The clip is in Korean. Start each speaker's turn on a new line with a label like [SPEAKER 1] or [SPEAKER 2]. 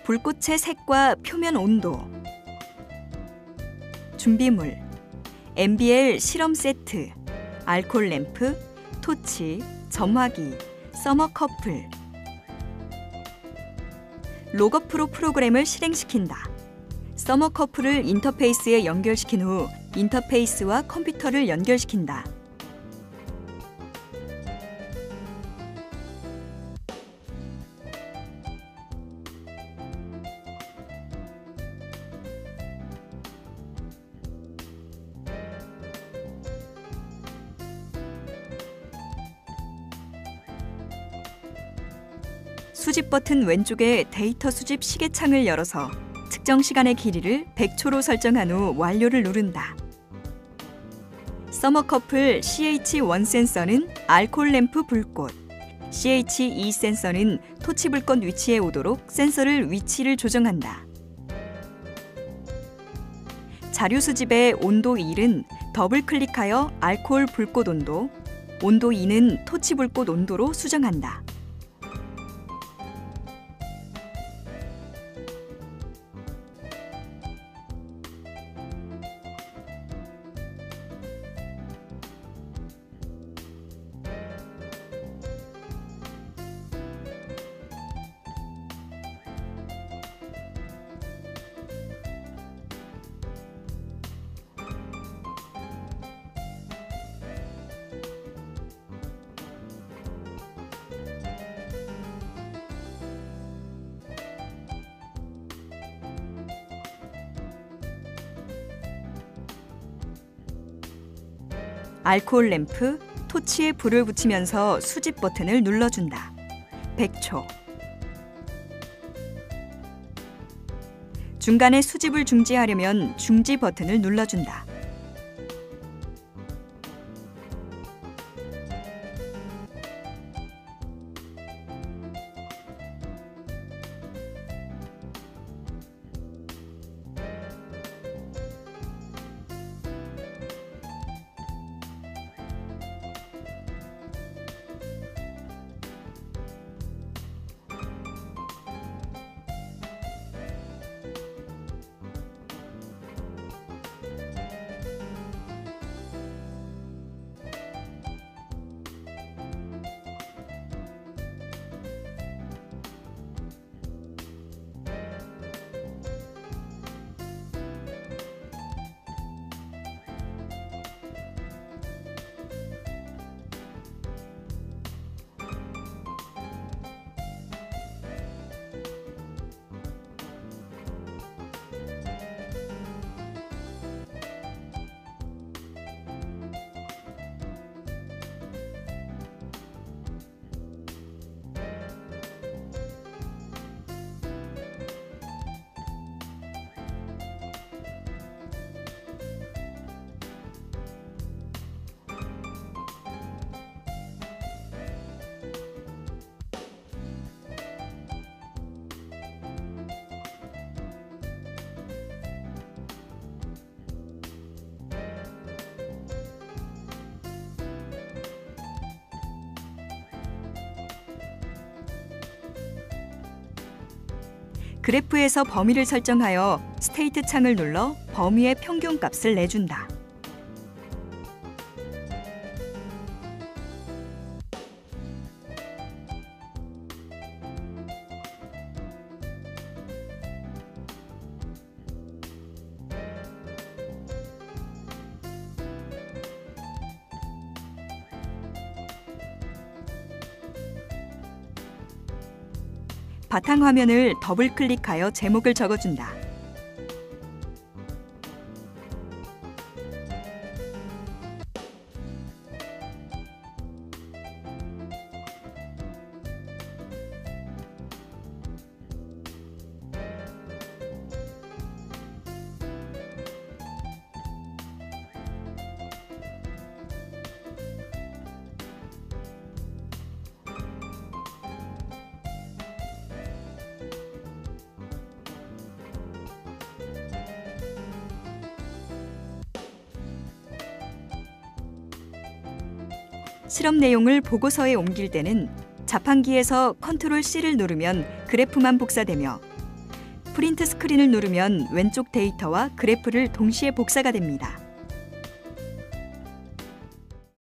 [SPEAKER 1] 불꽃의 색과 표면 온도, 준비물, MBL 실험 세트, 알콜 램프, 토치, 점화기, 서머 커플. 로거 프로 프로그램을 실행시킨다. 서머 커플을 인터페이스에 연결시킨 후 인터페이스와 컴퓨터를 연결시킨다. 수집 버튼 왼쪽에 데이터 수집 시계창을 열어서 특정 시간의 길이를 100초로 설정한 후 완료를 누른다. 서머커플 CH1 센서는 알콜 램프 불꽃, CH2 센서는 토치 불꽃 위치에 오도록 센서를 위치를 조정한다. 자료 수집의 온도 1은 더블 클릭하여 알콜 불꽃 온도, 온도 2는 토치 불꽃 온도로 수정한다. 알코올 램프, 토치에 불을 붙이면서 수집 버튼을 눌러준다. 100초. 중간에 수집을 중지하려면 중지 버튼을 눌러준다. 그래프에서 범위를 설정하여 스테이트 창을 눌러 범위의 평균값을 내준다. 바탕화면을 더블 클릭하여 제목을 적어준다. 실험 내용을 보고서에 옮길 때는 자판기에서 컨트롤 C를 누르면 그래프만 복사되며 프린트 스크린을 누르면 왼쪽 데이터와 그래프를 동시에 복사가 됩니다.